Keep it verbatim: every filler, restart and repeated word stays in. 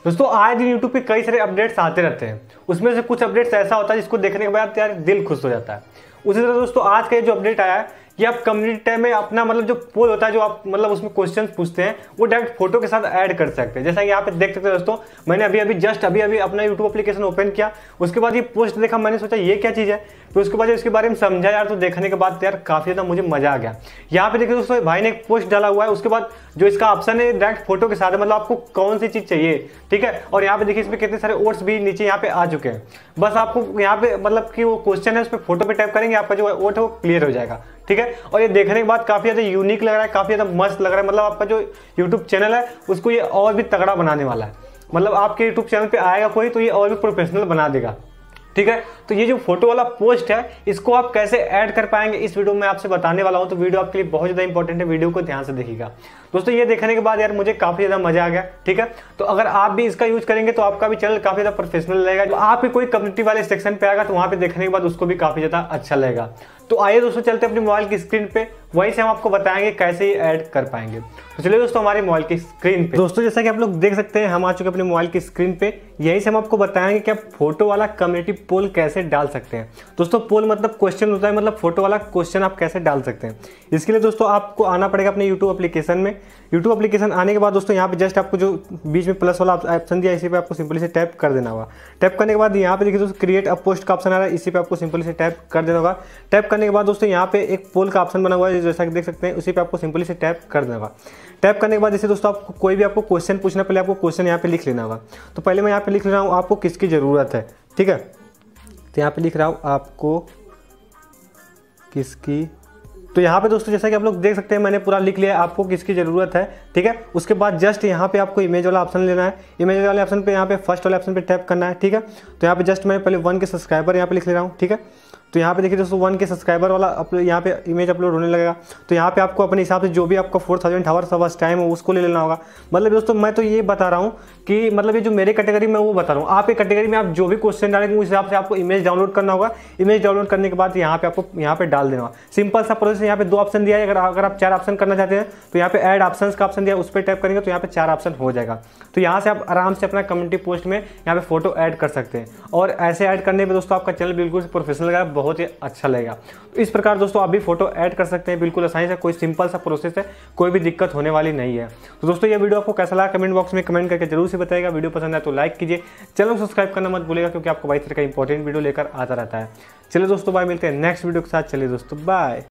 दोस्तों आज दिन यूट्यूब पे कई सारे अपडेट्स आते रहते हैं, उसमें से कुछ अपडेट्स ऐसा होता है जिसको देखने के बाद यार दिल खुश हो जाता है। उसी तरह दोस्तों आज का ये जो अपडेट आया है ये आप कम्युनिटी टैब में अपना मतलब जो पोल होता है, जो आप मतलब उसमें क्वेश्चंस पूछते हैं वो डायरेक्ट फोटो के साथ ऐड कर सकते हैं। जैसा कि यहाँ पे देख सकते हैं दोस्तों, मैंने अभी अभी जस्ट अभी अभी अपना यूट्यूब एप्लीकेशन ओपन किया, उसके बाद ये पोस्ट देखा, मैंने सोचा ये क्या चीज़ है, फिर उसके बाद इसके बारे में समझा यार, तो देखने के बाद यार काफ़ी ज़्यादा मुझे मजा आ गया। यहाँ पे देखिए दोस्तों भाई ने एक पोस्ट डाला हुआ है, उसके बाद जो इसका ऑप्शन है डायरेक्ट फोटो के साथ है, मतलब आपको कौन सी चीज़ चाहिए, ठीक है। और यहाँ पे देखिए इसमें कितने सारे ओट्स भी नीचे यहाँ पे आ चुके हैं। बस आपको यहाँ पे मतलब कि वो क्वेश्चन है उस पर फोटो पे टैप करेंगे, आपका जो ओट है वो क्लियर हो जाएगा, ठीक है। और ये देखने के बाद काफ़ी ज़्यादा यूनिक लग रहा है, काफ़ी ज़्यादा मस्त लग रहा है। मतलब आपका जो यूट्यूब चैनल है उसको ये और भी तगड़ा बनाने वाला है। मतलब आपके यूट्यूब चैनल पे आएगा कोई तो ये और भी प्रोफेशनल बना देगा, ठीक है। तो ये जो फोटो वाला पोस्ट है इसको आप कैसे ऐड कर पाएंगे इस वीडियो में आपसे बताने वाला हूं। तो वीडियो आपके लिए बहुत ज़्यादा इंपॉर्टेंट है, वीडियो को ध्यान से देखिएगा दोस्तों। ये देखने के बाद यार मुझे काफ़ी ज़्यादा मजा आ गया, ठीक है। तो अगर आप भी इसका यूज करेंगे तो आपका भी चैनल काफ़ी ज़्यादा प्रोफेशनल रहेगा। तो आपके कोई कम्युनिटी वाले सेक्शन पे आएगा तो वहाँ पे देखने के बाद उसको भी काफ़ी ज़्यादा अच्छा लगेगा। तो आइए दोस्तों चलते हैं अपने मोबाइल की स्क्रीन पे, वहीं से हम आपको बताएंगे कैसे ये ऐड कर पाएंगे। तो चलिए दोस्तों हमारे मोबाइल की स्क्रीन पे। दोस्तों जैसा कि आप लोग देख सकते हैं हम आ चुके हैं अपने मोबाइल की स्क्रीन पे। यहीं से हम आपको बताएंगे कि आप फोटो वाला कम्युनिटी पोल कैसे डाल सकते हैं। दोस्तों पोल मतलब क्वेश्चन होता है, मतलब फोटो वाला क्वेश्चन आप कैसे डाल सकते हैं। इसके लिए दोस्तों आपको आना पड़ेगा अपने यूट्यूब एप्लीकेशन में। यूट्यूब एप्लीकेशन आने के बाद दोस्तों यहाँ पे जस्ट आपको जो बीच में प्लस वाला ऑप्शन दिया इसी पे आपको सिंपली से टैप कर देना होगा। टैप करने के बाद यहाँ पे देखिए दोस्तों क्रिएट अ पोस्ट का ऑप्शन आ रहा है, इसी पे आपको सिंपली से टैप कर देना होगा। टैप करने के बाद दोस्तों यहाँ पे एक पोल का ऑप्शन बना हुआ है, जैसा कि देख सकते हैं, उसी पे आपको सिंपली से टैप कर देना होगा। टैप करने के बाद जैसे दोस्तों आपको कोई भी आपको क्वेश्चन पूछना, पहले आपको क्वेश्चन यहाँ पे लिख लेना होगा। तो पहले मैं यहाँ पे लिख रहा हूँ आपको किसकी ज़रूरत है, ठीक है। तो यहाँ पे लिख रहा हूँ आपको किसकी, तो यहाँ पे दोस्तों जैसा कि आप लोग देख सकते हैं मैंने पूरा लिख लिया आपको किसकी ज़रूरत है, ठीक है। उसके बाद जस्ट यहाँ पे आपको इमेज वाला ऑप्शन लेना है। इमेज वाले ऑप्शन पे यहाँ पे फर्स्ट वाले ऑप्शन पे टैप करना है, ठीक है। तो यहाँ पे जस्ट मैं पहले वन के सब्सक्राइबर यहाँ पे लिख ले रहा हूँ, ठीक है। तो यहाँ पे देखिए दोस्तों वन के सब्सक्राइबर वाला अपलोड यहाँ पे इमेज अपलोड होने लगेगा। तो यहाँ पे आपको अपने हिसाब से जो भी आपका four thousand hours of time हो उसको ले लेना होगा। मतलब दोस्तों मैं तो ये बता रहा हूँ कि मतलब ये जो मेरे कैटेगरी में वो बता रहा हूँ, आप एक कैटेगरी में आप जो भी क्वेश्चन डालेंगे उस हिसाब से आपको इमेज डाउनलोड करना होगा। इमेज डाउनलोड करने के बाद यहाँ पे आपको यहाँ पे डाल देना होगा। सिंपल सा प्रोसेस। यहाँ पे दो ऑप्शन दिया है, अगर अगर आप चार ऑप्शन करना चाहते हैं तो यहाँ पे ऐड ऑप्शंस का ऑप्शन दिया है, उस पर टैप करेंगे तो यहाँ पे चार ऑप्शन हो जाएगा। तो यहाँ से आप आराम से अपना कम्युनिटी पोस्ट में यहाँ पे फोटो ऐड कर सकते हैं। और ऐसे ऐड करने में दोस्तों आपका चैनल बिल्कुल प्रोफेशनल लगेगा, बहुत ही अच्छा लगेगा। तो इस प्रकार दोस्तों आप भी फोटो ऐड कर सकते हैं बिल्कुल आसानी से, कोई सिंपल सा प्रोसेस है, कोई भी दिक्कत होने वाली नहीं है। तो दोस्तों ये वीडियो आपको कैसा लगा कमेंट बॉक्स में कमेंट करके जरूर से बताइएगा। वीडियो पसंद आए तो लाइक कीजिए, चैनल को सब्सक्राइब करना मत भूलिएगा क्योंकि आपको बाईस तरह का इंपॉर्टेंट वीडियो लेकर आता रहता है। चलिए दोस्तों बाय, मिलते हैं नेक्स्ट वीडियो के साथ। चलिए दोस्तों बाय।